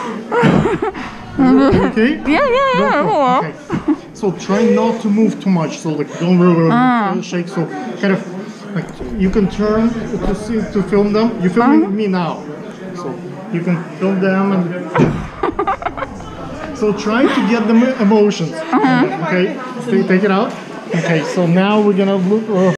Okay? Yeah. Okay. So try not to move too much. So like don't really shake. So kind of like you can turn to film them. You're filming me now, so you can film them and. So try to get the emotions. Okay, take it out. Okay, so now we're gonna look.